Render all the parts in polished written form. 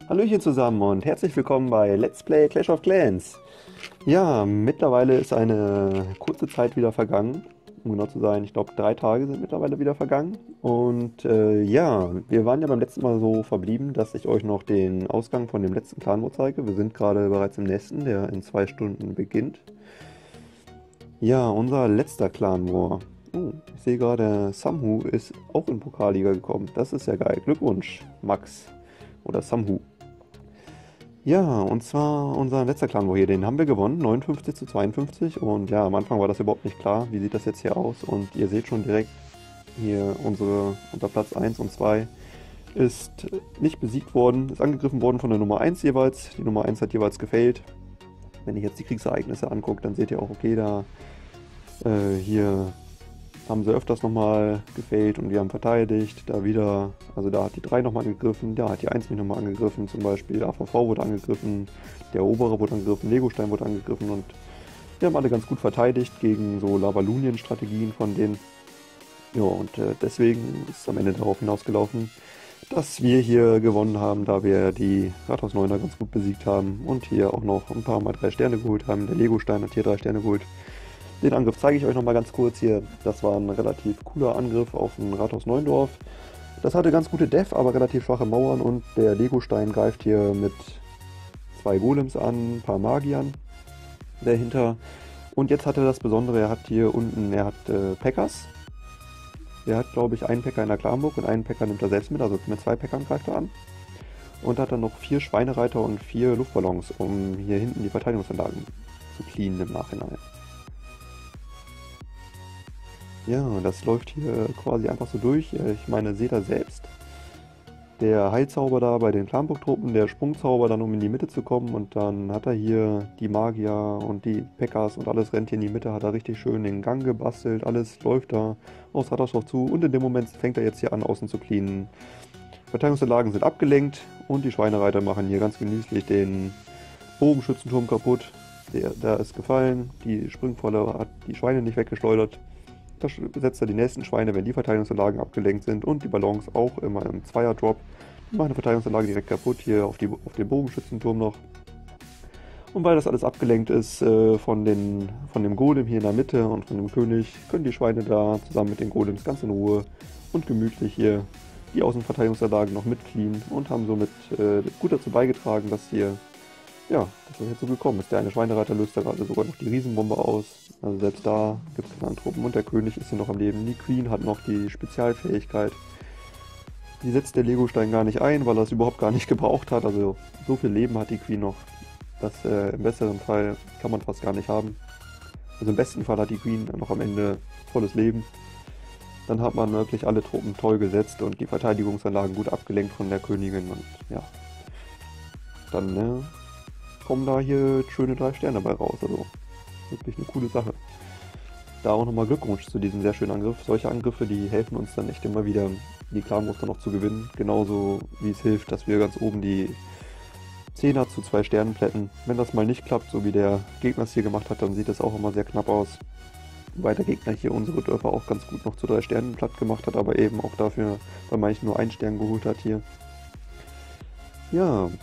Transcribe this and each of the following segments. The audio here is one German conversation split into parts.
Hallöchen zusammen und herzlich willkommen bei Let's Play Clash of Clans. Ja, mittlerweile ist eine kurze Zeit wieder vergangen. Um genau zu sein, ich glaube 3 Tage sind mittlerweile wieder vergangen. Und ja, wir waren ja beim letzten Mal so verblieben, dass ich euch noch den Ausgang von dem letzten Clan-Mod zeige. Wir sind gerade bereits im nächsten, der in 2 Stunden beginnt. Ja, unser letzter Clan-War. Oh, ich sehe gerade, Samhu ist auch in Pokalliga gekommen. Das ist ja geil. Glückwunsch, Max. Oder Samhu. Ja, und zwar unser letzter Clan War hier, den haben wir gewonnen, 59 zu 52. Und ja, am Anfang war das überhaupt nicht klar, wie sieht das jetzt hier aus. Und ihr seht schon direkt hier unter Platz 1 und 2 ist nicht besiegt worden, ist angegriffen worden von der Nummer 1 jeweils. Die Nummer 1 hat jeweils gefailt. Wenn ich jetzt die Kriegsereignisse angucke, dann seht ihr auch, okay, da hier haben sie öfters nochmal gefailt und wir haben verteidigt. Da wieder, also da hat die 3 nochmal angegriffen, da hat die 1 mich nochmal angegriffen, zum Beispiel AVV wurde angegriffen, der Eroberer wurde angegriffen, Legostein wurde angegriffen und wir haben alle ganz gut verteidigt gegen so Lavalunien-Strategien von denen. Ja, und deswegen ist es am Ende darauf hinausgelaufen, dass wir hier gewonnen haben, da wir die Rathaus 9er ganz gut besiegt haben und hier auch noch ein paar Mal 3 Sterne geholt haben. Der Legostein hat hier 3 Sterne geholt. Den Angriff zeige ich euch nochmal ganz kurz hier. Das war ein relativ cooler Angriff auf ein Rathaus Neuendorf. Das hatte ganz gute Def, aber relativ schwache Mauern und der Legostein greift hier mit 2 Golems an, ein paar Magiern dahinter. Und jetzt hat er das Besondere, er hat hier unten, er hat Packers. Er hat, glaube ich, einen Packer in der Clanburg und einen Packer nimmt er selbst mit, also mit 2 Packern greift er an. Und hat dann noch 4 Schweinereiter und 4 Luftballons, um hier hinten die Verteidigungsanlagen zu cleanen im Nachhinein. Ja, das läuft hier quasi einfach so durch. Ich meine, seht ihr selbst. Der Heilzauber da bei den Clanburg-Truppen, der Sprungzauber dann, um in die Mitte zu kommen. Und dann hat er hier die Magier und die Packers und alles rennt hier in die Mitte. Hat er richtig schön den Gang gebastelt. Alles läuft da aufs Rathausdorf zu. Und in dem Moment fängt er jetzt hier an, außen zu cleanen. Verteidigungsanlagen sind abgelenkt. Und die Schweinereiter machen hier ganz genüsslich den Bogenschützenturm kaputt. Der ist gefallen. Die Springvolle hat die Schweine nicht weggeschleudert. Da setzt er die nächsten Schweine, wenn die Verteidigungsanlagen abgelenkt sind und die Ballons auch immer im Zweier-Drop. Die machen die Verteidigungsanlage direkt kaputt, hier auf den Bogenschützenturm noch. Und weil das alles abgelenkt ist von dem Golem hier in der Mitte und von dem König, können die Schweine da zusammen mit den Golems ganz in Ruhe und gemütlich hier die Außenverteidigungsanlagen noch mitcleanen und haben somit gut dazu beigetragen, dass hier ja, dass das jetzt so gekommen ist. Der eine Schweinereiter löst da gerade sogar noch die Riesenbombe aus. Also selbst da gibt es keine Truppen. Und der König ist hier noch am Leben. Die Queen hat noch die Spezialfähigkeit. Die setzt der Legostein gar nicht ein, weil er es überhaupt gar nicht gebraucht hat. Also so viel Leben hat die Queen noch. Das im besseren Fall kann man fast gar nicht haben. Also im besten Fall hat die Queen noch am Ende volles Leben. Dann hat man wirklich alle Truppen toll gesetzt und die Verteidigungsanlagen gut abgelenkt von der Königin. Und ja, dann kommen da hier schöne 3 Sterne bei raus. Also wirklich eine coole Sache. Da auch nochmal Glückwunsch zu diesem sehr schönen Angriff. Solche Angriffe, die helfen uns dann echt immer wieder, die Clan-Muster noch zu gewinnen. Genauso wie es hilft, dass wir ganz oben die 10er zu 2 Sternen plätten. Wenn das mal nicht klappt, so wie der Gegner es hier gemacht hat, dann sieht das auch immer sehr knapp aus. Wobei der Gegner hier unsere Dörfer auch ganz gut noch zu 3 Sternen platt gemacht hat, aber eben auch dafür bei manchen nur 1 Stern geholt hat hier. Ja.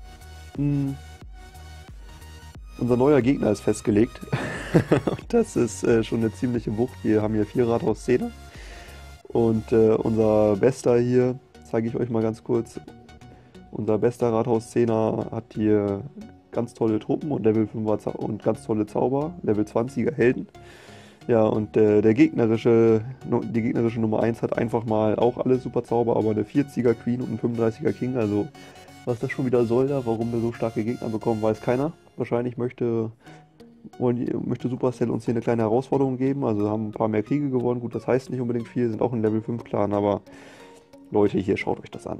Unser neuer Gegner ist festgelegt. Das ist schon eine ziemliche Wucht. Wir haben hier 4 Rathaus 10er. Und unser bester hier, zeige ich euch mal ganz kurz. Unser bester Rathaus 10er hat hier ganz tolle Truppen und Level 5er und ganz tolle Zauber. Level 20er Helden. Ja, und die gegnerische Nummer 1 hat einfach mal auch alle super Zauber, aber eine 40er Queen und ein 35er King. Also was das schon wieder soll da, warum wir so starke Gegner bekommen, weiß keiner. Wahrscheinlich möchte Supercell uns hier eine kleine Herausforderung geben. Also haben ein paar mehr Kriege gewonnen. Gut, das heißt nicht unbedingt viel, sind auch ein Level 5 Clan, aber Leute, hier schaut euch das an.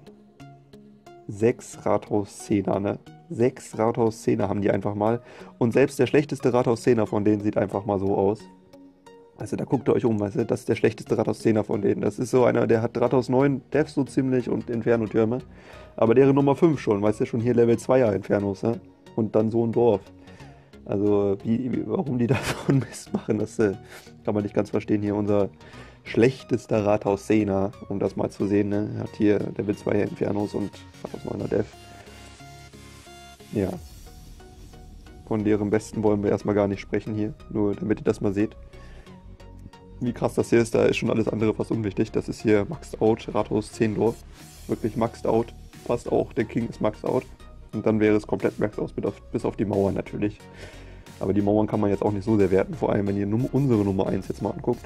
6 Rathaus 10er, ne? 6 Rathaus 10er haben die einfach mal. Und selbst der schlechteste Rathaus 10er von denen sieht einfach mal so aus. Also da guckt ihr euch um, weißt du, das ist der schlechteste Rathaus 10er von denen. Das ist so einer, der hat Rathaus 9 Def so ziemlich und Inferno-Türme. Aber deren Nummer 5 schon, weißt du, schon hier Level 2er Infernos, ne? Und dann so ein Dorf. Also warum die da so einen Mist machen, das kann man nicht ganz verstehen. Hier unser schlechtester Rathaus 10er, um das mal zu sehen, ne? Hat hier Level 2er Infernos und Rathaus 9er Def. Ja, von deren Besten wollen wir erstmal gar nicht sprechen hier, nur damit ihr das mal seht. Wie krass das hier ist, da ist schon alles andere fast unwichtig. Das ist hier Maxed Out, Rathaus 10 Dorf. Wirklich Maxed Out. Fast auch, der King ist Maxed Out. Und dann wäre es komplett Maxed Out, bis auf die Mauern natürlich. Aber die Mauern kann man jetzt auch nicht so sehr werten, vor allem wenn ihr unsere Nummer 1 jetzt mal anguckt.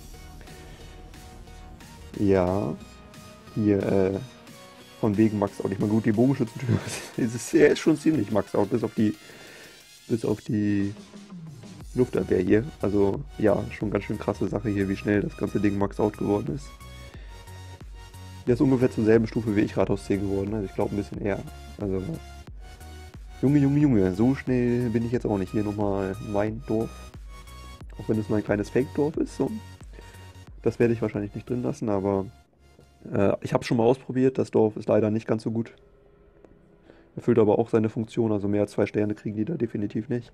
Ja, hier von wegen Maxed Out. Ich meine, gut, die Bogenschützentür ist schon ziemlich Maxed Out, bis auf die Luftabwehr hier. Also ja, schon ganz schön krasse Sache hier, wie schnell das ganze Ding Maxed Out geworden ist. Der ist ungefähr zur selben Stufe wie ich Rathaus 10 geworden, also ich glaube ein bisschen eher. Also Junge, so schnell bin ich jetzt auch nicht. Hier nochmal mein Dorf. Auch wenn es nur ein kleines Fake-Dorf ist, so. Das werde ich wahrscheinlich nicht drin lassen, aber ich habe es schon mal ausprobiert. Das Dorf ist leider nicht ganz so gut. Erfüllt aber auch seine Funktion, also mehr als 2 Sterne kriegen die da definitiv nicht.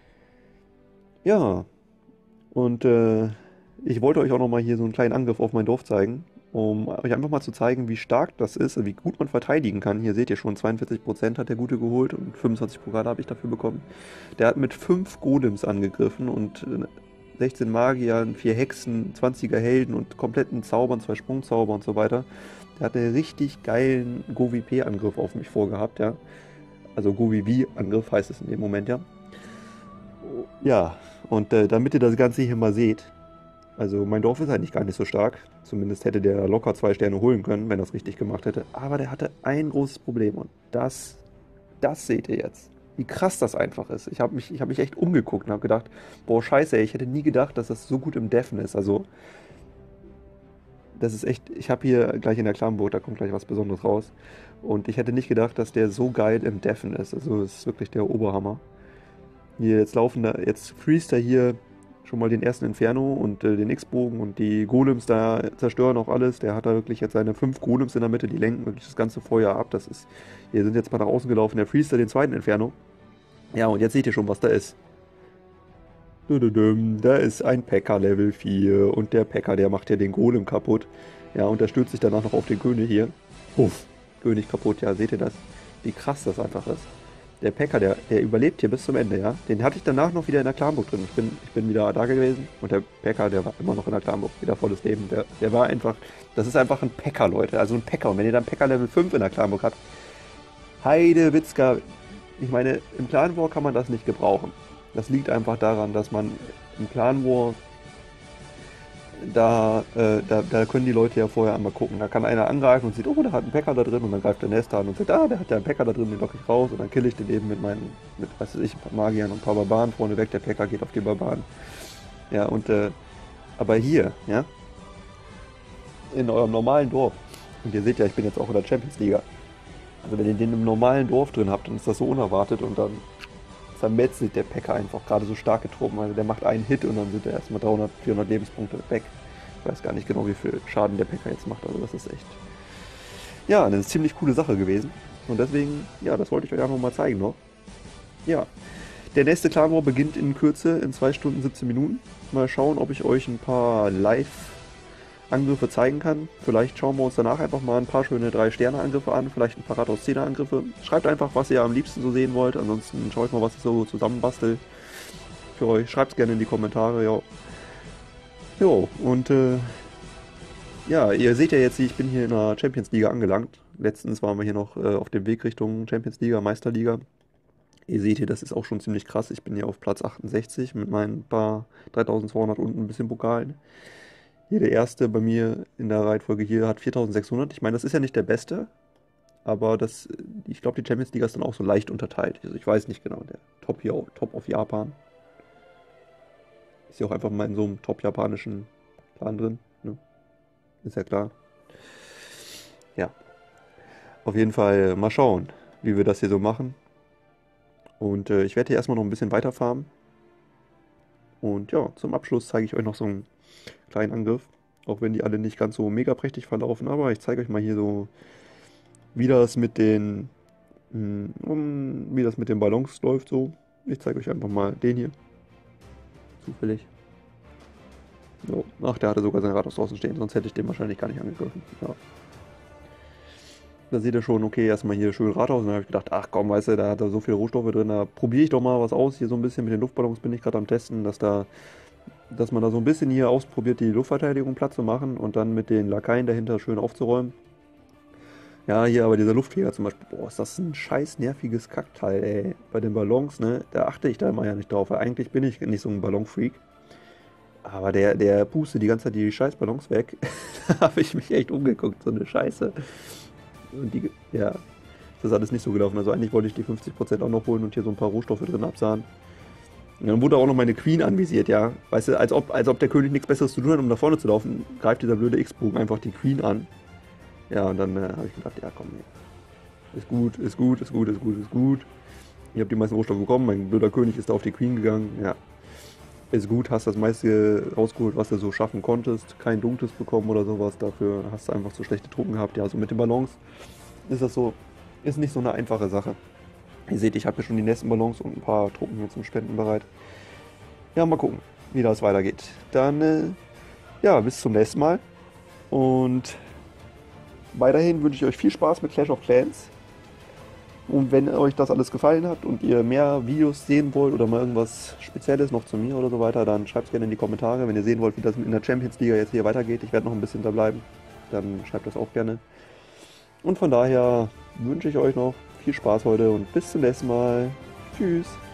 Ja, und ich wollte euch auch nochmal hier so einen kleinen Angriff auf mein Dorf zeigen, um euch einfach mal zu zeigen, wie stark das ist, wie gut man verteidigen kann. Hier seht ihr schon, 42% hat der Gute geholt und 25 Pokale habe ich dafür bekommen. Der hat mit 5 Golems angegriffen und 16 Magiern, 4 Hexen, 20er Helden und kompletten Zaubern, 2 Sprungzauber und so weiter. Der hat einen richtig geilen GoVP-Angriff auf mich vorgehabt, ja. Also GoVV-Angriff heißt es in dem Moment, ja. Ja, und damit ihr das Ganze hier mal seht, also mein Dorf ist eigentlich gar nicht so stark. Zumindest hätte der locker 2 Sterne holen können, wenn er es richtig gemacht hätte. Aber der hatte ein großes Problem und das seht ihr jetzt. Wie krass das einfach ist. Ich hab mich echt umgeguckt und habe gedacht, boah, scheiße, ey, ich hätte nie gedacht, dass das so gut im Deffen ist. Also, das ist echt, ich habe hier gleich in der Clanburg, da kommt gleich was Besonderes raus. Und ich hätte nicht gedacht, dass der so geil im Deffen ist. Also, es ist wirklich der Oberhammer. Hier, jetzt freest er hier schon mal den ersten Inferno und den X-Bogen und die Golems da zerstören auch alles. Der hat da wirklich jetzt seine 5 Golems in der Mitte, die lenken wirklich das ganze Feuer ab. Hier sind jetzt mal nach außen gelaufen, der freest den zweiten Inferno. Ja, und jetzt seht ihr schon, was da ist. Da ist ein P.E.K.K.A. Level 4 und der P.E.K.K.A., der macht ja den Golem kaputt. Ja, und der stürzt sich danach noch auf den König hier. Puff, König kaputt, ja, seht ihr das? Wie krass das einfach ist. Der P.E.K.K.A., der überlebt hier bis zum Ende, ja. Den hatte ich danach noch wieder in der Clanburg drin. Ich bin wieder da gewesen und der P.E.K.K.A., der war immer noch in der Clanburg, wieder volles Leben. Der war einfach, das ist einfach ein P.E.K.K.A., Leute, also ein P.E.K.K.A. Und wenn ihr dann P.E.K.K.A. Level 5 in der Clanburg habt, Heide Witzka, ich meine, im Clan War kann man das nicht gebrauchen. Das liegt einfach daran, dass man im Clan War, da können die Leute ja vorher einmal gucken. Da kann einer angreifen und sieht, oh, der hat einen P.E.K.K.A. da drin und dann greift der Nesta an und sagt, der hat ja einen P.E.K.K.A. da drin, den lock ich raus und dann kill ich den eben mit was weiß ich, ein paar Magiern und ein paar Barbaren vorne weg. Der P.E.K.K.A. geht auf die Barbaren. Ja, und, aber hier, ja, in eurem normalen Dorf, und ihr seht ja, ich bin jetzt auch in der Champions Liga. Also wenn ihr den im normalen Dorf drin habt, dann ist das so unerwartet und dann zermetzelt der P.E.K.K.A. einfach gerade so starke Truppen. Also der macht einen Hit und dann sind er erstmal 300, 400 Lebenspunkte weg. Ich weiß gar nicht genau, wie viel Schaden der P.E.K.K.A. jetzt macht. Also das ist echt, ja, eine ziemlich coole Sache gewesen. Und deswegen, ja, das wollte ich euch einfach mal zeigen noch. Ja, der nächste Clan War beginnt in Kürze, in 2 Stunden 17 Minuten. Mal schauen, ob ich euch ein paar Live-Angriffe zeigen kann. Vielleicht schauen wir uns danach einfach mal ein paar schöne 3-Sterne-Angriffe an, vielleicht ein paar Rathaus 10er-Angriffe. Schreibt einfach, was ihr am liebsten so sehen wollt. Ansonsten schaue ich mal, was ich so zusammenbastel für euch. Schreibt es gerne in die Kommentare, ja. Jo, und ja, ihr seht ja jetzt, ich bin hier in der Champions Liga angelangt. Letztens waren wir hier noch auf dem Weg Richtung Champions Liga, Meisterliga. Ihr seht hier, das ist auch schon ziemlich krass. Ich bin hier auf Platz 68 mit meinen paar 3200 und ein bisschen Pokalen. Hier der erste bei mir in der Reihenfolge hier hat 4600. Ich meine, das ist ja nicht der beste, aber ich glaube, die Champions League ist dann auch so leicht unterteilt. Also ich weiß nicht genau, der Top of Japan. Ist ja auch einfach mal in so einem top-japanischen Plan drin, ne? Ist ja klar. Ja, auf jeden Fall mal schauen, wie wir das hier so machen. Und ich werde hier erstmal noch ein bisschen weiter farmen. Und ja, zum Abschluss zeige ich euch noch so einen kleinen Angriff. Auch wenn die alle nicht ganz so mega prächtig verlaufen. Aber ich zeige euch mal hier so, wie das mit den Ballons läuft so. Ich zeige euch einfach mal den hier. Zufällig. So. Ach, der hatte sogar sein Rathaus draußen stehen, sonst hätte ich den wahrscheinlich gar nicht angegriffen. Ja. Da seht ihr schon, okay, erstmal hier schön Rathaus. Und dann habe ich gedacht, ach komm, weißt du, da hat er so viele Rohstoffe drin, da probiere ich doch mal was aus. Hier so ein bisschen mit den Luftballons bin ich gerade am Testen, dass man da so ein bisschen hier ausprobiert, die Luftverteidigung platt zu machen und dann mit den Lakaien dahinter schön aufzuräumen. Ja, hier aber dieser Luftjäger zum Beispiel, boah, ist das ein scheiß nerviges Kackteil, ey. Bei den Ballons, ne, da achte ich da immer ja nicht drauf, weil eigentlich bin ich nicht so ein Ballonfreak. Aber der pustet die ganze Zeit die scheiß Ballons weg. Da habe ich mich echt umgeguckt, so eine Scheiße. Und ja, das ist alles nicht so gelaufen. Also eigentlich wollte ich die 50% auch noch holen und hier so ein paar Rohstoffe drin absahen. Und dann wurde auch noch meine Queen anvisiert, ja. Weißt du, als ob der König nichts Besseres zu tun hat, um nach vorne zu laufen, greift dieser blöde X-Bogen einfach die Queen an. Ja, und dann habe ich gedacht, ja komm, nee. Ist gut, ist gut, ist gut, ist gut, ist gut. Ich habe die meisten Rohstoffe bekommen, mein blöder König ist da auf die Queen gegangen, ja. Ist gut, hast das meiste rausgeholt, was du so schaffen konntest. Kein dunkles bekommen oder sowas, dafür hast du einfach so schlechte Truppen gehabt. Ja, also mit den Ballons ist das so, ist nicht so eine einfache Sache. Ihr seht, ich habe hier schon die nächsten Ballons und ein paar Truppen hier zum Spenden bereit. Ja, mal gucken, wie das weitergeht. Dann, ja, bis zum nächsten Mal. Und weiterhin wünsche ich euch viel Spaß mit Clash of Clans. Und wenn euch das alles gefallen hat und ihr mehr Videos sehen wollt oder mal irgendwas Spezielles noch zu mir oder so weiter, dann schreibt es gerne in die Kommentare. Wenn ihr sehen wollt, wie das in der Champions League jetzt hier weitergeht, ich werde noch ein bisschen da bleiben, dann schreibt das auch gerne. Und von daher wünsche ich euch noch viel Spaß heute und bis zum nächsten Mal. Tschüss.